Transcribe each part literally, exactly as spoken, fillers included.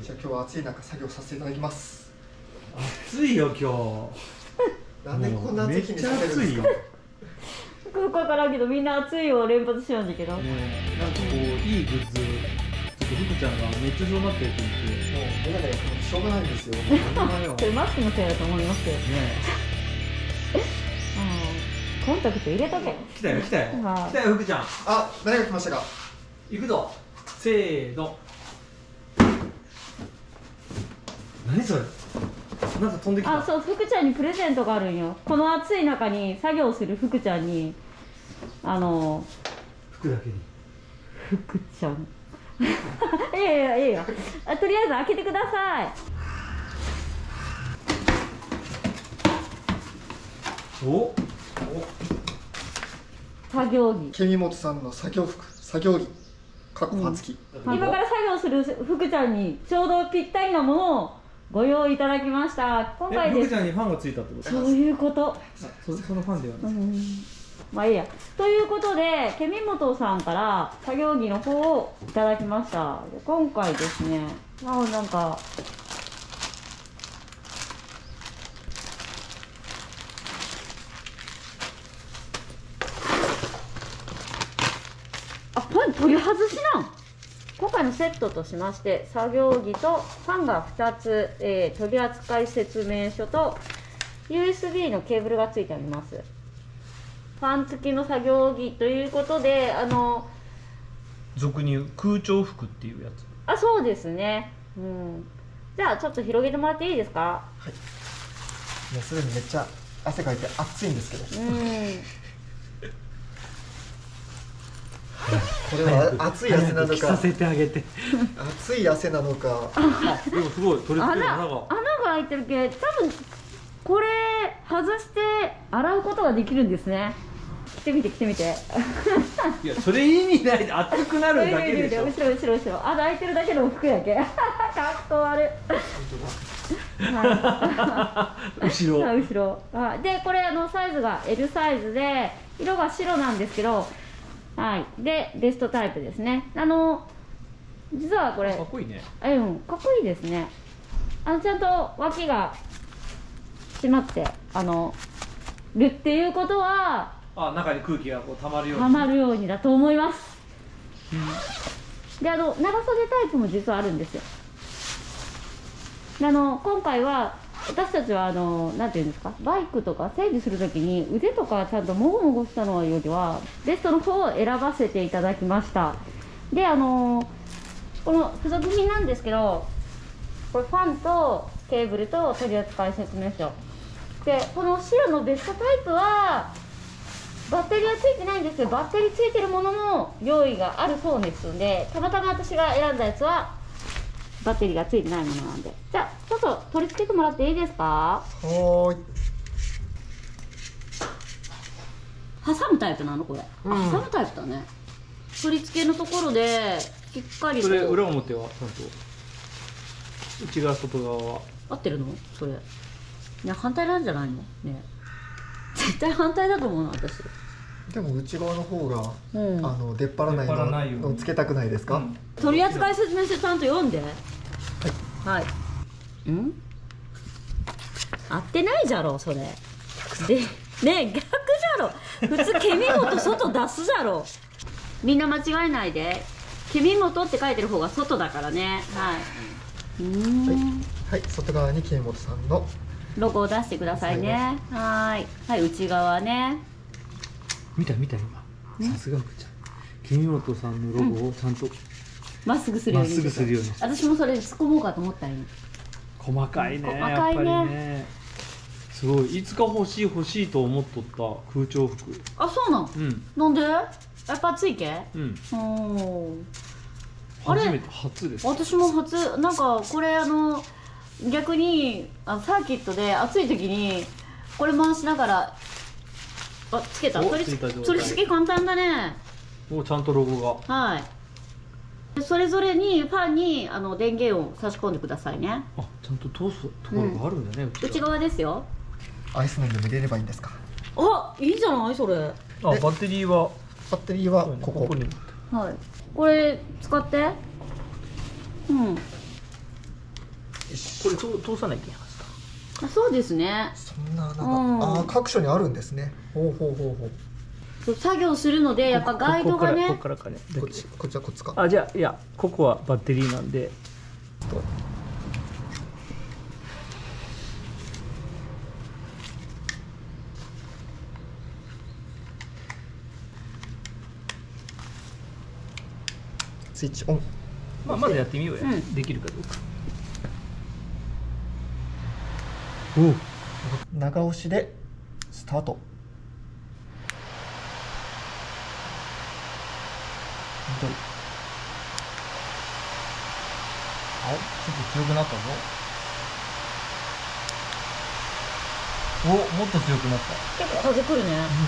じゃあ今日は暑い中作業させていただきます。 暑いよ今日。 なんでこんな暑い日にさせるんですか。 よくわからんけどみんな暑いを連発しようんだけど、 ね、なんかこういいグッズ、ちょっと福ちゃんが熱中症になってるって言って、 もうメガネしょうがないんですよ。 それマスクのせいだと思いますけどね。コンタクト入れとけ。 来たよ来たよ来たよ福ちゃん。 あ、誰が来ましたか。 行くぞ。せーの。何それ。なんか飛んできた。 あ、そう、福ちゃんにプレゼントがあるんよ。この暑い中に作業する福ちゃんに、あの服だけに福ちゃんいやいやいやいや、あ、とりあえず開けてください。 おお、 作業着。 ケミモトさんの作業服、作業着かっこファン付き、 うん、今から作業する福ちゃんにちょうどぴったりなものをご用意いただきました。今回です。 福ちゃんにファンがついたってこと。 そういうこと。 そ, そのファンではない。うん、 まあいいや。ということで、ケミモトさんから作業着の方をいただきました。今回ですね、あ、なんかあ、パン取り外しなん。今回のセットとしまして、作業着とファンがふたつ、えー、取扱説明書と ユーエスビー のケーブルがついております。ファン付きの作業着ということで、あの俗に言う空調服っていうやつ。 あ、そうですね。うん。じゃあちょっと広げてもらっていいですか。 はい。もうすでにめっちゃ汗かいて暑いんですけど。うん。これは熱い汗なのか。 させてあげて。 熱い汗なのか。 あ、でもすごい取れてる。穴が。 穴が開いてるけど、多分これ外して洗うことができるんですね。着てみて着てみて。 いや、それ意味ないで、熱くなるだけでしょ。 後ろ後ろ後ろ。穴開いてるだけの服やけ。かっこ悪い。後ろ。後ろ。あ、でこれあのサイズが エル サイズで色が白なんですけど。はい、でベストタイプですね。あの実はこれかっこいいね。 うん、かっこいいですね。あのちゃんと脇が締まってあのるっていうことは、 あ、中に空気がこう溜まるように溜まるようにだと思います。うん、であの長袖タイプも実はあるんですよ。であの今回は私たちはあのなんていうんですか、バイクとか整備するときに腕とかちゃんともごもごしたのよりはベストの方を選ばせていただきました。であのこの付属品なんですけど、これファンとケーブルと取扱説明書で、この白のベストタイプはバッテリーはついてないんですけど、バッテリーついてるものも用意があるそうですので、たまたま私が選んだやつはバッテリーがついてないものなんで、じゃあちょっと取り付けてもらっていいですか。 はーい。 挟むタイプなのこれ、うん、あ、挟むタイプだね。取り付けのところでしっかり。 それ裏表はちゃんと内側外側は合ってるのそれ。いや反対なんじゃないのね。絶対反対だと思うな私。 でも内側の方が、うん、あの出っ張らないのをつけたくないですか。うん、 取扱説明書ちゃんと読んで。はい、はい。ん合ってないじゃろそれ。でね、逆じゃろ。普通ケミモト外出すじゃろ。みんな間違えないで。ケミモトって書いてる方が外だからね。はい。うん、 はい、はい、外側にケミモトさんのロゴを出してくださいね。はい、はい、内側ね。 見た見た今。さすが福ちゃん。ケミモトさんのロゴをちゃんとま、うん、っすぐするように。 まっすぐするように。 私もそれ突っ込もうかと思ったよ。 細かいね。 細かいね。 やっぱりね。すごい。いつか欲しい欲しいと思っとった空調服。 あ、そうなん。うん。なんで？やっぱ暑いけ？うん。 おあれ初めて初です。 私も初。なんかこれあの逆にあのサーキットで暑い時にこれ回しながら。あ、つけた。取り付け簡単だね。 もうちゃんとロゴが。 はい。それぞれにファンにあの電源を差し込んでくださいね。 あ、ちゃんと通すところがあるんだね。 うん、内側ですよ。 アイス飲んでも入れればいいんですか。 あ、いいじゃないそれ。あ、 バッテリーはバッテリーはここ。 はい。これ使って。うん。 これ通通さないといけないはずだ。 あ、そうですね。 そんななんか、 うん、 あ各所にあるんですね。ほうほうほうほう。 そう作業するのでやっぱガイドがね。 ここからここからかね。 こっちこっちはこっちか。 あ、じゃあいやここはバッテリーなんで。 スイッチオン。 まあまずやってみようや。うん、できるかどうか。おお。 長押しでスタート。緑。あ、ちょっと強くなったぞ。お、もっと強くなった。 結構風くるね。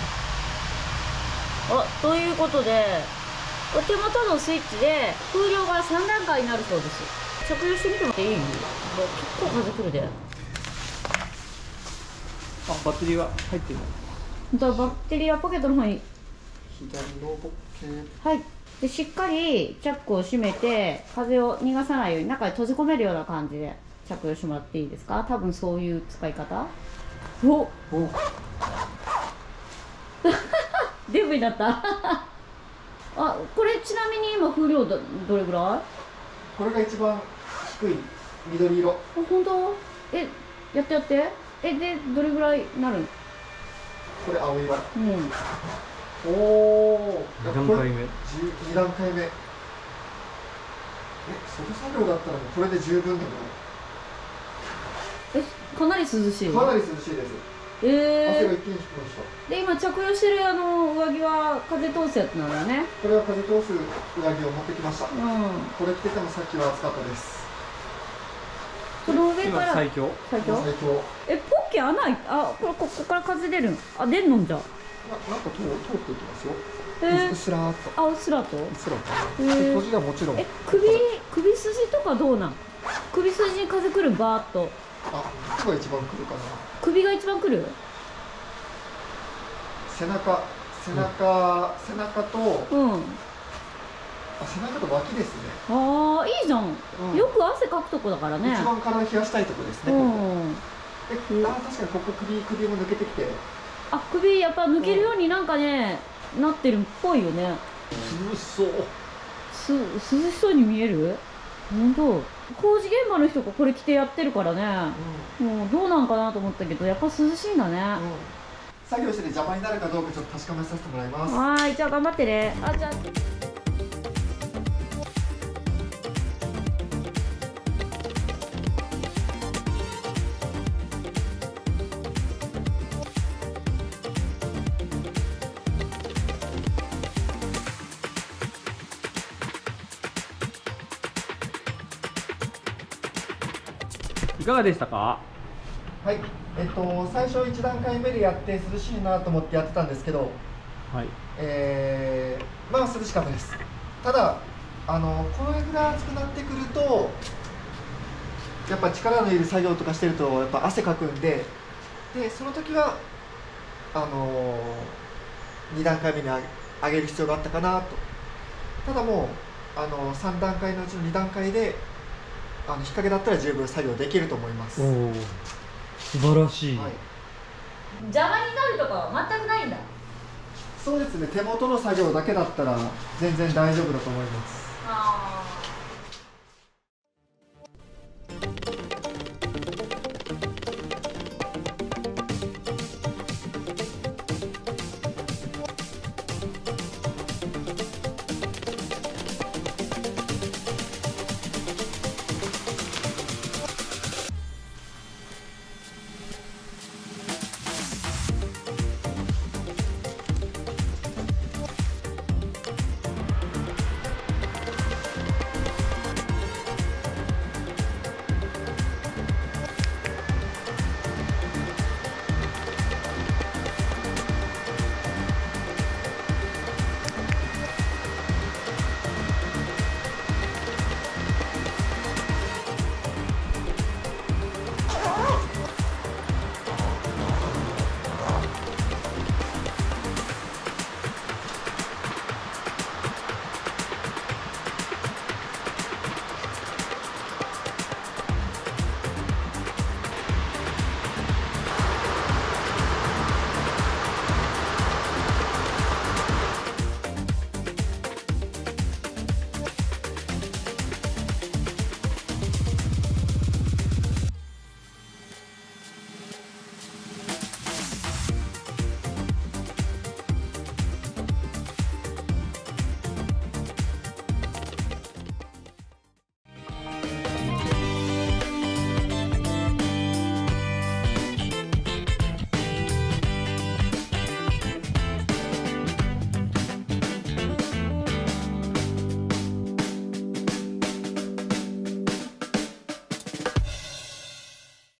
うん、あ、ということでお手元のスイッチで風量がさん段階になるそうです。着用してみてもいい？結構風くるで。 あ、バッテリーは入ってるの？ バッテリーはポケットの方に。 左のポケット。 はい。でしっかりチャックを閉めて風を逃がさないように中に閉じ込めるような感じで着用してもらっていいですか？多分そういう使い方。おおデブになったあ、これちなみに今風量どどれぐらい？ これが一番低い緑色。あ、 本当？え、やってやって。え、でどれぐらいなるの？ これ青色。 うん。 おお。 に段階目。 に段階目。え、外作業だったらこれで十分だな。 え、かなり涼しい。 かなり涼しいです。 えー、 汗が一気に引きました。 で今着用してるあの上着は風通すやつなんだよね。 これは風通す上着を持ってきました。うん。これ着ててもさっきは暑かったです。 その上から最強。 最強。 最強。 え、ポッケ穴開いあ、これここから風出るん。あ、出んのんじゃ。 な, なんか通通っていきますよ。 えー、 うすらーっと。 あ、うっすらと。うっすらと。 えー、 閉じはもちろん。 え、首首筋とかどうなん？首筋に風くるバーっと。 あ、ここが一番くるかな。 首が一番くる？ 背中、背中、背中と、うん。あ、背中と脇ですね。 ああ、いいじゃん。うん、よく汗かくとこだからね。 一番体冷やしたいとこですね。うん。で、あ、確かにここ首首も抜けてきて。あ、 首やっぱ抜けるようになんかね、うん、なってるっぽいよね。 涼しそう。 す涼しそうに見える？本当。工事現場の人がこれ着てやってるからね。うん、もうどうなんかなと思ったけど、やっぱ涼しいんだね。うん、 作業してて邪魔になるかどうかちょっと確かめさせてもらいます。 はい、じゃあ頑張ってね。あ、じゃあ。 いかがでしたか？ はい、えっと最初いち段階目でやって涼しいなと思ってやってたんですけど、はい、えー、まあ涼しかったです。ただあのこれぐらい暑くなってくるとやっぱ力のいる作業とかしてるとやっぱ汗かくんで、でその時はあのに段階目に上げる必要があったかなと。ただもうあのさん段階のうちのに段階であの日陰だったら十分作業できると思います。 お素晴らしい、はい、 邪魔になるとかは全くないんだ。 そうですね、手元の作業だけだったら全然大丈夫だと思います。あ